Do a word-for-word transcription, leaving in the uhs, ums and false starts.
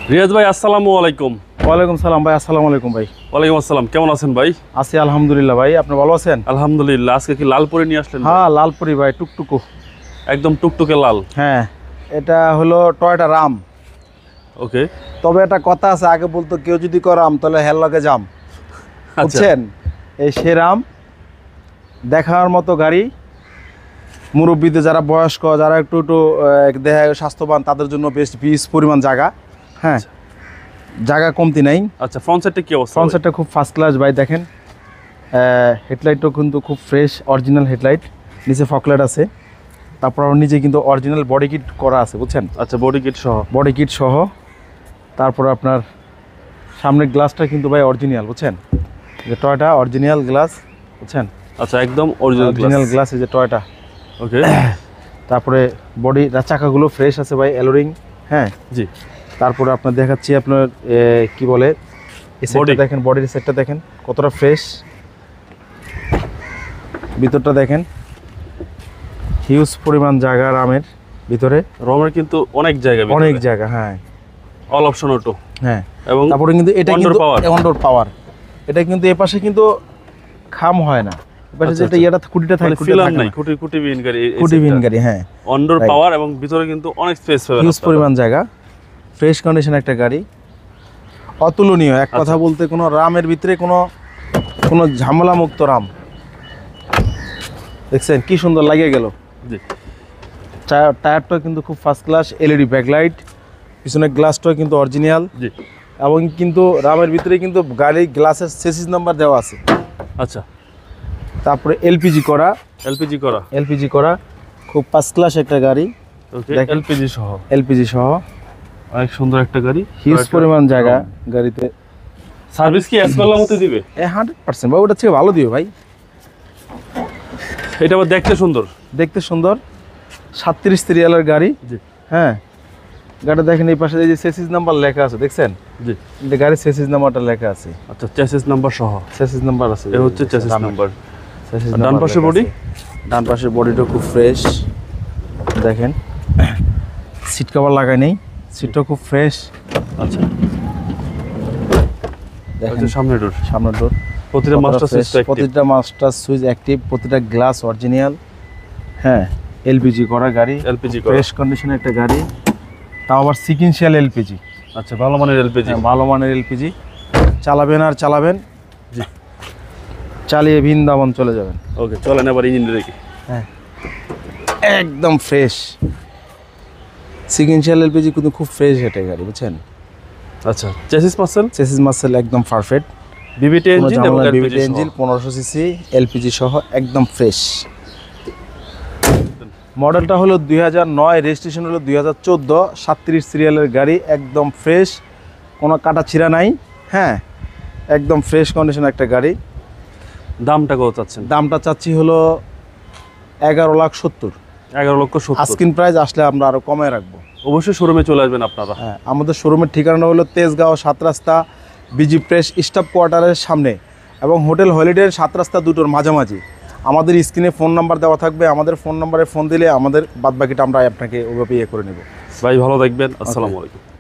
রিয়াজ ভাই আসসালামু আলাইকুম। ওয়ালাইকুম সালাম ভাই। আসসালামু আলাইকুম ভাই। ওয়ালাইকুম আসসালাম, কেমন আছেন ভাই? আছি আলহামদুলিল্লাহ ভাই, আপনি ভালো আছেন? আলহামদুলিল্লাহ। আজকে কি লালপুরি নিয়ে আসলেন? হ্যাঁ লালপুরি ভাই, টুকটুকু একদম টুকটুকে লাল। হ্যাঁ এটা হলো টয়োটা রাম। ওকে, তবে একটা কথা আছে, আগে বলতো কেউ যদি করাম তাহলে হেল লাগে জাম, বুঝছেন? এই সে রাম দেখার মতো গাড়ি। মুরব্বীদের যারা বয়স্ক, যারা একটু একটু দেহ স্বাস্থ্যবান, তাদের জন্য বেশ বিশ পরিমাণ জায়গা। হ্যাঁ জায়গা কমতি নাই। আচ্ছা, ফ্রন্ট সাইডটা কি অবস্থা? ফ্রন্ট সাইডটা খুব ফার্স্ট ক্লাস ভাই, দেখেন হেডলাইটও কিন্তু খুব ফ্রেশ, অরিজিনাল হেডলাইট। নিচে ফকলাইট আছে, তারপর নিচে কিন্তু অরিজিনাল বডি কিট করা আছে, বুঝছেন? আচ্ছা, বডি কিট সহ। বডি কিট সহ। তারপর আপনার সামনের গ্লাসটা কিন্তু ভাই অরিজিনাল, বুঝছেন? যে টয়টা অরিজিনাল গ্লাস, বুঝছেন? আচ্ছা, একদম অরিজিনাল অরিজিনাল গ্লাস, এই যে টয়টা। ওকে। তারপরে বডি চাকাগুলো ফ্রেশ আছে ভাই, অ্যালোরিং। হ্যাঁ জি। তারপরে আপনার দেখাচ্ছি আপনার কি বলে, এই সাইডটা দেখেন, বডির সাইডটা দেখেন কতটা ফ্রেশ। ভিতরটা দেখেন, হিউজ পরিমাণ জায়গা রামের ভিতরে। রমের কিন্তু অনেক জায়গা, অনেক জায়গা। হ্যাঁ অল অপশন অটো। হ্যাঁ, এবং তারপরে কিন্তু এটা কিন্তু পাওয়ার অনডোর পাওয়ার। এটা কিন্তু এই পাশে কিন্তু খাম হয় না, এই পাশে যেটা ইয়াটা খুঁটিটা থাকে, ফিলার নাই, খুঁটি খুঁটি বিন গাড়ি, খুঁটি বিন গাড়ি। হ্যাঁ অনডোর পাওয়ার এবং ভিতরে কিন্তু অনেক স্পেস পাবেন, হিউজ পরিমাণ জায়গা, ফ্রেশ কন্ডিশন একটা গাড়ি, অতুলনীয়। এক কথা বলতে কোনো রামের ভিতরে কোনো কোনো ঝামেলা মুক্ত রাম। দেখছেন কি সুন্দর লাগিয়ে গেল। জি। টায়ারটা কিন্তু খুব ফার্স্ট ক্লাস, এলইডি ব্যাকলাইট, পিছনের গ্লাসটাও কিন্তু অরিজিনাল। জি। এবং কিন্তু রামের ভিতরে কিন্তু গাড়ির গ্লাসের চেসিস নাম্বার দেওয়া আছে। আচ্ছা। তারপরে এলপিজি করা, এলপিজি করা, এলপিজি করা খুব ফার্স্ট ক্লাস একটা গাড়ি। ওকে, এলপিজি সহ। এলপিজি সহ অনেক সুন্দর একটা গাড়ি, হিউজ পরিমাণ জায়গা গাড়িতে। সার্ভিস কি এসপাল্লার মতো দিবে? এ হান্ড্রেড পার্সেন্ট ভাই, ওটা থেকে ভালো দিবে ভাই। এটা আবার দেখতে সুন্দর, দেখতে সুন্দর, সাতত্রিশ সিরিয়ালের গাড়ি। জি। হ্যাঁ গাড়িটা দেখেন, এই পাশে যে চেসিস নাম্বার লেখা আছে, দেখছেন? জি। এই গাড়ির চেসিস নাম্বারটা লেখা আছে। আচ্ছা, চেসিস নাম্বার সহ, চেসিস নাম্বার আছে, এই হচ্ছে চেসিস নাম্বার। ডান পাশে বডি, ডান পাশের বডিটা খুব ফ্রেশ, দেখেন সিট কভার লাগাই নেই, সিটটা খুব ফ্রেশ। আচ্ছা, দেখেন সামনের ডোর, সামনের ডোর প্রতিটা মাস্টার সুইচ অ্যাক্টিভ, প্রতিটা মাস্টার সুইচ অ্যাক্টিভ, প্রতিটা গ্লাস অরিজিনাল। হ্যাঁ এলপিজি করা গাড়ি, এলপিজি করা, ফ্রেশ কন্ডিশনের একটা গাড়ি, তাও আবার সিকুয়েন্সিয়াল এলপিজি। আচ্ছা, ভালো মানের এলপিজি, ভালো মানের এলপিজি। চালাবেন আর চালাবেন, জি, চালিয়ে বৃন্দাবন চলে যাবেন। ওকে, চলেন এবার ইঞ্জিন দেখি। হ্যাঁ একদম ফ্রেশ সিকুয়েন্সিয়াল এলপিজি, কিন্তু খুব ফ্রেশ এটা গাড়ি, বুঝছেন? আচ্ছা, চেসিস মাসেল, চেসিস মাসেল একদম পারফেক্ট, বিবিটি ইঞ্জিন এবং বিবিটি ইঞ্জিন, পনেরোশো সিসি, এলপিজি সহ একদম ফ্রেশ। মডেলটা হলো দুই হাজার নয়, রেজিস্ট্রেশন হলো দুই হাজার চোদ্দো, সাতত্রিশ সিরিয়ালের গাড়ি, একদম ফ্রেশ, কোনো কাটা ছিঁড়া নাই। হ্যাঁ একদম ফ্রেশ কন্ডিশন একটা গাড়ি। দামটা কত চাচ্ছেন? দামটা চাচ্ছি হলো এগারো লাখ সত্তর। এগারো লক্ষ সত্তর আস্কিন প্রাইস, আসলে আমরা আরও কমায় রাখবো। অবশ্যই শোরুমে চলে আসবেন আপনারা। হ্যাঁ আমাদের শোরুমের ঠিকানা হলো তেজগাঁও সাত রাস্তা, বিজি প্রেস স্টাফ কোয়ার্টারের সামনে, এবং হোটেল হলিডের সাত রাস্তা দুটোর মাঝামাঝি। আমাদের স্ক্রিনে ফোন নাম্বার দেওয়া থাকবে, আমাদের ফোন নাম্বারে ফোন দিলে আমাদের বাদবাকিটা আমরা আপনাকে ওইভাবে ইয়ে করে নেব। ভাই ভালো থাকবেন, আসসালামু আলাইকুম।